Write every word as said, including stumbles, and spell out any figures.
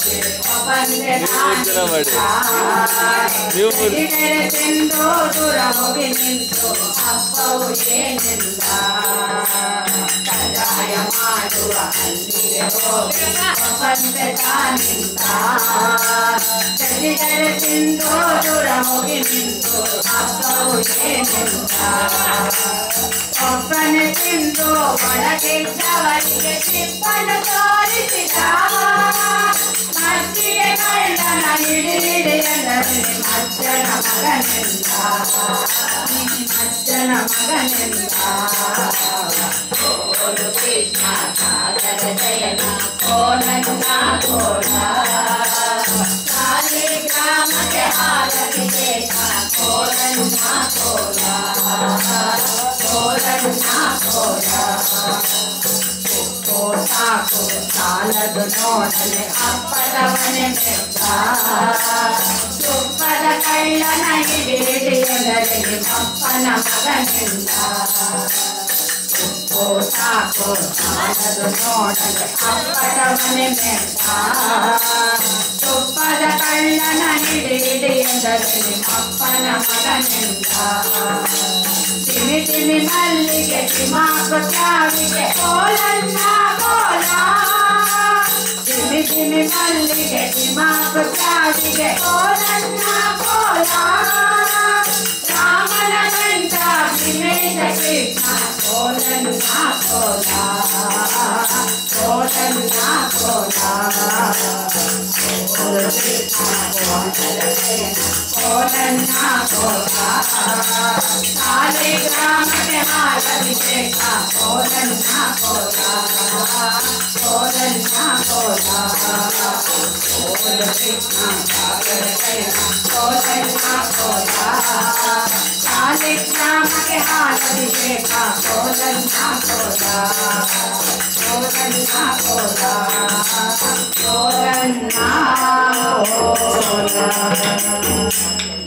ತಿಂದು ದೂರ ಹೋಗಿ ನಿಂತು ಹಬ್ಬವು ಏನಿಲ್ಲ ಕಜಾಯ ಮಾಡುವ ಅಲ್ಲಿಗೆ ಹೋಗಿ ಬಂದೆ ತಾನಿಂದ ಗಡಿಗರೆ ತಿಂದು ದೂರ ಹೋಗಿ ನಿಂತು ಹಬ್ಬವು ಏನಿಲ್ಲ ಒಬ್ಬನೇ ತಿಂದು ಒಳಗಿದ್ದವರಿಗೆ ಸಿಪ್ಪನ್ನು ತೋರಿಸಿದ ಮಜ್ಜಿಗೆ ಕಳ್ಳನ ಹಿಡಿ ಹಿಡಿ ಎಂದರೆ ಮಜ್ಜನ ಮಗನೆಂದ ಮಜ್ಜನ ಮಗನೆಂದ ಕೋಲು ಕೃಷ್ಣ ಸಾಗರ ಜಯನ ಕೋಲನ್ನ ಕೋಲ ಕಾಲಿ ಗ್ರಾಮಕ್ಕೆ ಹಾರತಿ ಬೇಕ ಕೋಲನ್ನ ಕೋಲ ಕೋಲನ್ನ ಕೋಲ ಸಾಕು ಸಾಲದು ನೋಡಲೆ ಅಪ್ಪದ ಮನೆ ಬೆಟ್ಟ ತುಪ್ಪದ ಕಳ್ಳನ ಹಿಡಿ ಹಿಡಿ ಎಂದರೆ ನಿಮ್ಮಪ್ಪನ ಮಗನಿಂದ ಉಪ್ಪು ಸಾಕು ಸಾಲದು ನೋಡಲೆ ಅಪ್ಪದ ಮನೆ ಬೆಟ್ಟ ತುಪ್ಪದ ಕಳ್ಳನ ಹಿಡಿ ಹಿಡಿ ಎಂದರೆ ನಿಮ್ಮಪ್ಪನ ಮಗನಿಂದ ತಿಮಿ ತಿಮಿ ಮಲ್ಲಿಗೆ ತಿಮಾಕು ತ್ಯಾವಿಗೆ ಕೋಲನ್ನ ಕೋಲ ತಿಮಿ ತಿಮಿ ಮಲ್ಲಿಗೆ ತಿಮಾಕು ತ್ಯಾವಿಗೆ ಕೋಲನ್ನ ಕೋಲ ರಾಮನ ಗಂಟ ವಿಮೇದ ಕೃಷ್ಣ ಕೋಲನ್ನ ಕೋಲ ಕೋಲನ್ನ ಕೋಲ ಕೋಲನ್ನ ಕೋಲ ಕಾಲಿ ಗ್ರಾಮಕ್ಕೆ ಹಾರತಿ ಬೇಕ ಕೋಲನ್ನ ಕೋಲ ಕೋಲನ್ನ ಕೋಲ ಕೋಲ ಕೃಷ್ಣ ಸಾಗರ ಜಯನ ಕೋಲನ್ನ ಕೋಲ ಕಾಲಿ ಗ್ರಾಮಕ್ಕೆ ಹಾರತಿ ಬೇಕ ಕೋಲನ್ನ ಕೋಲ ಕೋಲನ್ನ ಕೋಲ ಕೋಲನ್ನ ಕೋಲ